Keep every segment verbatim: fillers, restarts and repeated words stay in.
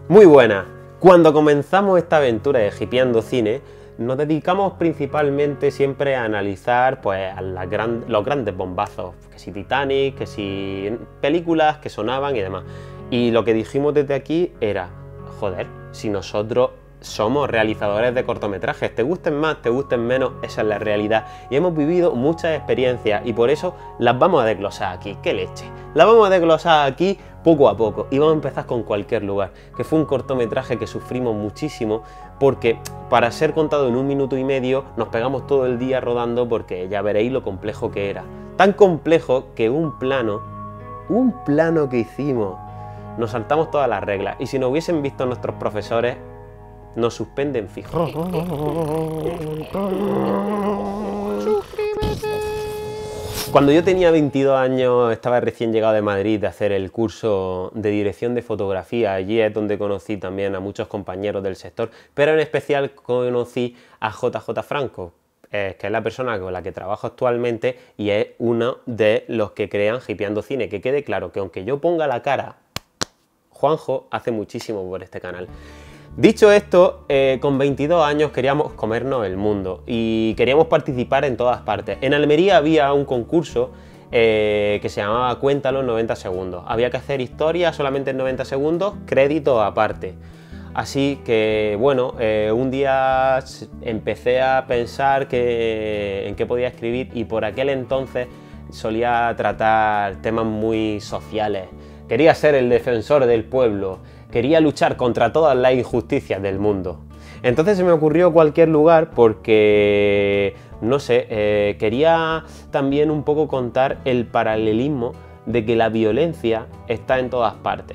Muy buenas. Cuando comenzamos esta aventura de Hipeando Cine, nos dedicamos principalmente siempre a analizar pues, a las gran, los grandes bombazos, que si Titanic, que si películas que sonaban y demás. Y lo que dijimos desde aquí era, joder, si nosotros somos realizadores de cortometrajes, te gusten más, te gusten menos, esa es la realidad. Y hemos vivido muchas experiencias y por eso las vamos a desglosar aquí. ¡Qué leche! Las vamos a desglosar aquí poco a poco y vamos a empezar con Cualquier lugar, que fue un cortometraje que sufrimos muchísimo porque para ser contado en un minuto y medio nos pegamos todo el día rodando porque ya veréis lo complejo que era. Tan complejo que un plano, un plano que hicimos, nos saltamos todas las reglas y si nos hubiesen visto nuestros profesores nos suspenden fijo. Cuando yo tenía veintidós años, estaba recién llegado de Madrid de hacer el curso de dirección de fotografía. Allí es donde conocí también a muchos compañeros del sector, pero en especial conocí a J J Franco, eh, que es la persona con la que trabajo actualmente y es uno de los que crean Hipeando Cine. Que quede claro que aunque yo ponga la cara, Juanjo hace muchísimo por este canal. Dicho esto, eh, con veintidós años queríamos comernos el mundo y queríamos participar en todas partes. En Almería había un concurso eh, que se llamaba Cuéntalo en noventa segundos. Había que hacer historia solamente en noventa segundos, crédito aparte. Así que, bueno, eh, un día empecé a pensar que, en qué podía escribir y por aquel entonces solía tratar temas muy sociales. Quería ser el defensor del pueblo. Quería luchar contra todas las injusticias del mundo. Entonces se me ocurrió Cualquier lugar porque, no sé, eh, quería también un poco contar el paralelismo de que la violencia está en todas partes.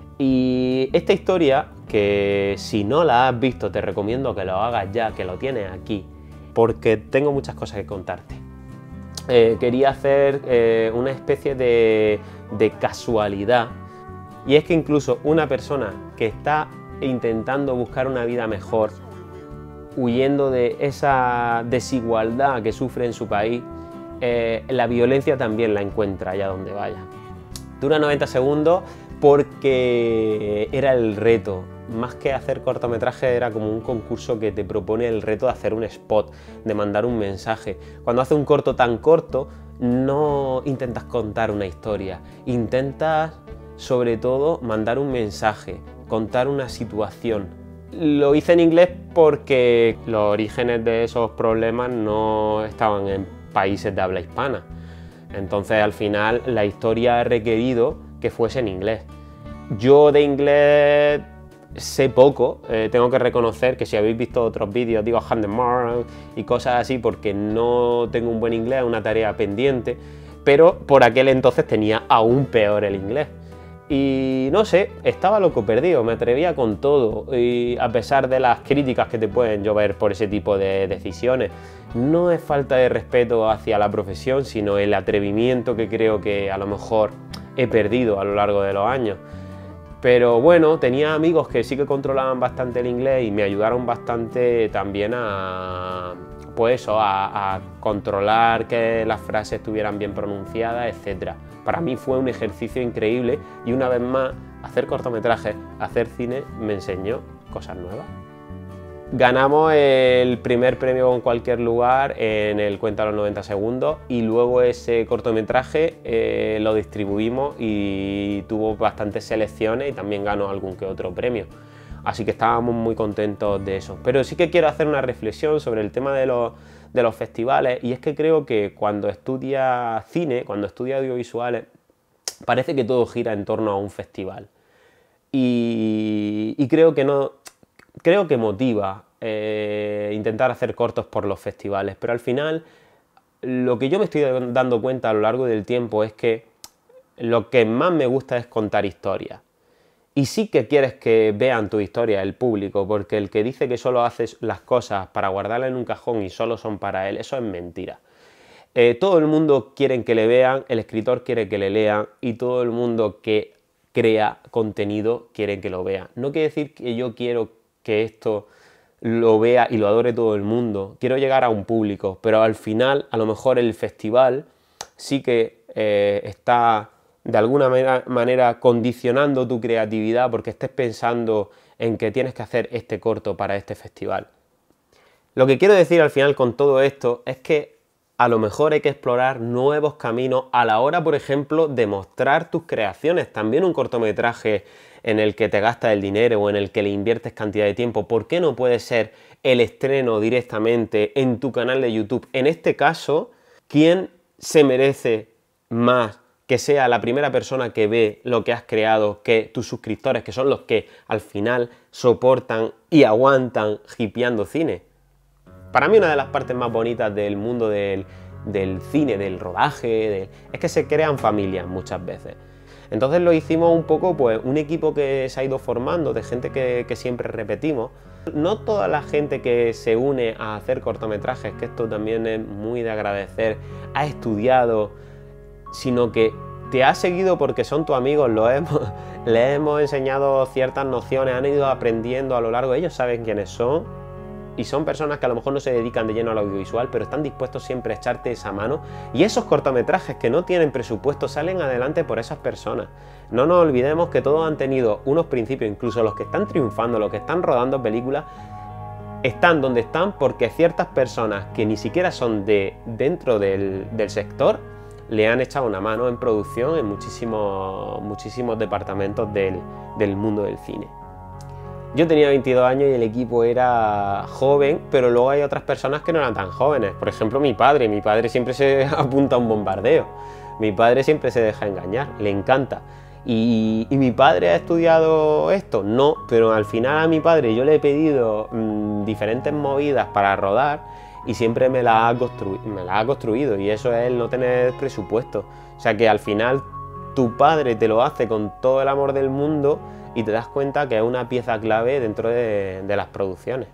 Y esta historia, que si no la has visto te recomiendo que lo hagas ya, que lo tienes aquí, porque tengo muchas cosas que contarte. Eh, quería hacer eh, una especie de, de casualidad. Y es que incluso una persona que está intentando buscar una vida mejor, huyendo de esa desigualdad que sufre en su país, eh, la violencia también la encuentra allá donde vaya. Dura noventa segundos porque era el reto. Más que hacer cortometraje era como un concurso que te propone el reto de hacer un spot, de mandar un mensaje. Cuando haces un corto tan corto, no intentas contar una historia, intentas sobre todo mandar un mensaje, contar una situación. Lo hice en inglés porque los orígenes de esos problemas no estaban en países de habla hispana. Entonces al final la historia ha requerido que fuese en inglés. Yo de inglés sé poco, eh, tengo que reconocer que si habéis visto otros vídeos digo Handemar y cosas así porque no tengo un buen inglés, es una tarea pendiente, pero por aquel entonces tenía aún peor el inglés. Y no sé, estaba loco perdido, me atrevía con todo y a pesar de las críticas que te pueden llover por ese tipo de decisiones, no es falta de respeto hacia la profesión, sino el atrevimiento que creo que a lo mejor he perdido a lo largo de los años. Pero bueno, tenía amigos que sí que controlaban bastante el inglés y me ayudaron bastante también a, pues eso, a, a controlar que las frases estuvieran bien pronunciadas, etcétera. Para mí fue un ejercicio increíble y una vez más, hacer cortometrajes, hacer cine, me enseñó cosas nuevas. Ganamos el primer premio con Cualquier lugar en el Cuéntalo en noventa segundos y luego ese cortometraje eh, lo distribuimos y tuvo bastantes selecciones y también ganó algún que otro premio. Así que estábamos muy contentos de eso. Pero sí que quiero hacer una reflexión sobre el tema de los, de los festivales y es que creo que cuando estudias cine, cuando estudias audiovisuales, parece que todo gira en torno a un festival. Y, y creo que no... Creo que motiva eh, intentar hacer cortos por los festivales, pero al final lo que yo me estoy dando cuenta a lo largo del tiempo es que lo que más me gusta es contar historias. Y sí que quieres que vean tu historia el público, porque el que dice que solo haces las cosas para guardarlas en un cajón y solo son para él, eso es mentira. Eh, todo el mundo quiere que le vean, el escritor quiere que le lean y todo el mundo que crea contenido quiere que lo vea. No quiere decir que yo quiero que esto lo vea y lo adore todo el mundo. Quiero llegar a un público, pero al final, a lo mejor el festival sí que eh, está de alguna manera, manera condicionando tu creatividad porque estés pensando en que tienes que hacer este corto para este festival. Lo que quiero decir al final con todo esto es que a lo mejor hay que explorar nuevos caminos a la hora, por ejemplo, de mostrar tus creaciones. También un cortometraje en el que te gastas el dinero o en el que le inviertes cantidad de tiempo, ¿por qué no puede ser el estreno directamente en tu canal de YouTube? En este caso, ¿quién se merece más que sea la primera persona que ve lo que has creado que tus suscriptores, que son los que al final soportan y aguantan hipeando cine? Para mí una de las partes más bonitas del mundo del, del cine, del rodaje, de, es que se crean familias muchas veces. Entonces lo hicimos un poco, pues, un equipo que se ha ido formando, de gente que, que siempre repetimos. No toda la gente que se une a hacer cortometrajes, que esto también es muy de agradecer, ha estudiado, sino que te ha seguido porque son tus amigos, lo hemos, les hemos enseñado ciertas nociones, han ido aprendiendo a lo largo, ellos saben quiénes son. Y son personas que a lo mejor no se dedican de lleno al audiovisual, pero están dispuestos siempre a echarte esa mano. Y esos cortometrajes que no tienen presupuesto salen adelante por esas personas. No nos olvidemos que todos han tenido unos principios, incluso los que están triunfando, los que están rodando películas, están donde están porque ciertas personas que ni siquiera son de dentro del, del sector le han echado una mano en producción en muchísimos, muchísimos departamentos del, del mundo del cine. Yo tenía veintidós años y el equipo era joven, pero luego hay otras personas que no eran tan jóvenes. Por ejemplo, mi padre. Mi padre siempre se apunta a un bombardeo. Mi padre siempre se deja engañar, le encanta. ¿Y, y mi padre ha estudiado esto? No, pero al final a mi padre yo le he pedido mmm, diferentes movidas para rodar y siempre me las ha constru- me las ha construido, y eso es el no tener presupuesto. O sea que al final tu padre te lo hace con todo el amor del mundo y te das cuenta que es una pieza clave dentro de, de las producciones.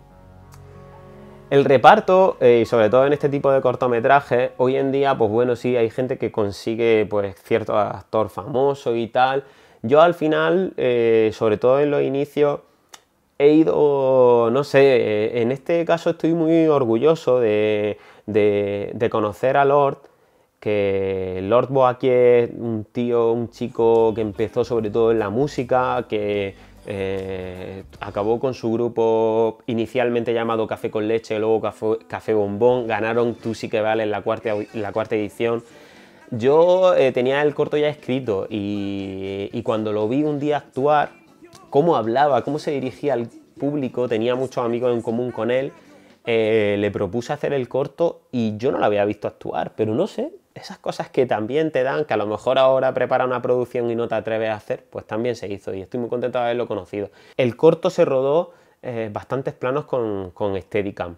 El reparto, eh, y sobre todo en este tipo de cortometrajes, hoy en día, pues bueno, sí, hay gente que consigue pues cierto actor famoso y tal. Yo al final, eh, sobre todo en los inicios, he ido, no sé, eh, en este caso estoy muy orgulloso de, de, de conocer a Lord, que Lord Boaki es un tío, un chico que empezó sobre todo en la música, que eh, acabó con su grupo inicialmente llamado Café con Leche, luego Café, Café Bombón, ganaron Tú sí que vales la cuarta, la cuarta edición. Yo eh, tenía el corto ya escrito y, y cuando lo vi un día actuar, cómo hablaba, cómo se dirigía al público, tenía muchos amigos en común con él, eh, le propuse hacer el corto y yo no lo había visto actuar, pero no sé, esas cosas que también te dan, que a lo mejor ahora prepara una producción y no te atreves a hacer, pues también se hizo y estoy muy contento de haberlo conocido. El corto se rodó eh, bastantes planos con, con Steadicam.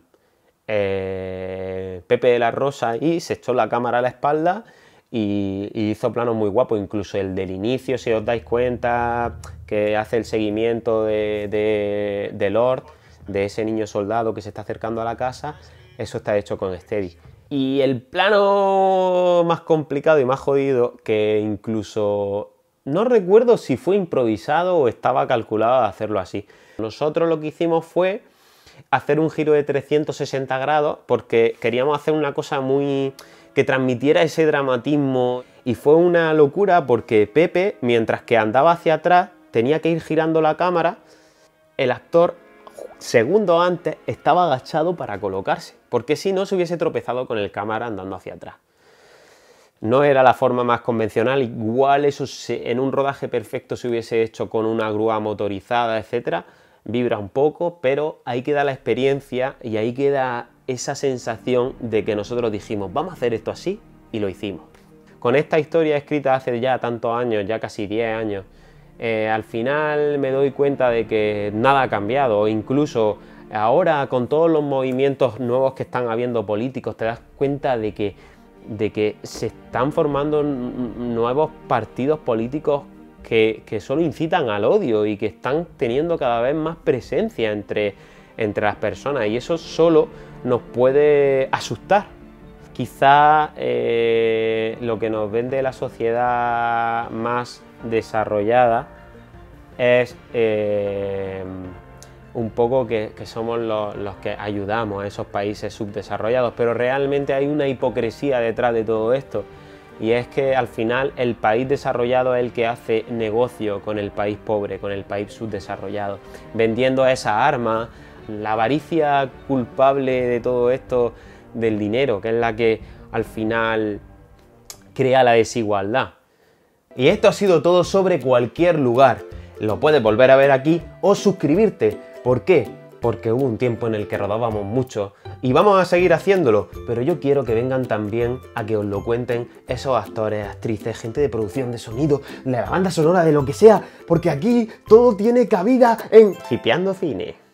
Eh, Pepe de la Rosa ahí se echó la cámara a la espalda y, y hizo planos muy guapos, incluso el del inicio, si os dais cuenta, que hace el seguimiento de, de, de Lord, de ese niño soldado que se está acercando a la casa, eso está hecho con Steady. Y el plano más complicado y más jodido, que incluso no recuerdo si fue improvisado o estaba calculado de hacerlo así. Nosotros lo que hicimos fue hacer un giro de trescientos sesenta grados porque queríamos hacer una cosa muy que transmitiera ese dramatismo, y fue una locura porque Pepe, mientras que andaba hacia atrás, tenía que ir girando la cámara, el actor segundos antes estaba agachado para colocarse, porque si no se hubiese tropezado con el cámara andando hacia atrás. No era la forma más convencional, igual eso se, en un rodaje perfecto se hubiese hecho con una grúa motorizada, etcétera, vibra un poco, pero ahí queda la experiencia y ahí queda esa sensación de que nosotros dijimos, vamos a hacer esto así, y lo hicimos. Con esta historia escrita hace ya tantos años, ya casi diez años, Eh, al final me doy cuenta de que nada ha cambiado, incluso ahora con todos los movimientos nuevos que están habiendo políticos, te das cuenta de que, de que se están formando nuevos partidos políticos que, que solo incitan al odio y que están teniendo cada vez más presencia entre, entre las personas, y eso solo nos puede asustar. Quizá eh, lo que nos vende la sociedad más desarrollada es eh, un poco que, que somos los, los que ayudamos a esos países subdesarrollados, pero realmente hay una hipocresía detrás de todo esto, Y es que al final el país desarrollado es el que hace negocio con el país pobre, con el país subdesarrollado, vendiendo esas armas. La avaricia culpable de todo esto del dinero, que es la que al final crea la desigualdad. Y esto ha sido todo sobre Cualquier Lugar. Lo puedes volver a ver aquí o suscribirte. ¿Por qué? Porque hubo un tiempo en el que rodábamos mucho y vamos a seguir haciéndolo, pero yo quiero que vengan también a que os lo cuenten esos actores, actrices, gente de producción de sonido, de la banda sonora, de lo que sea, porque aquí todo tiene cabida en Hipeando Cine.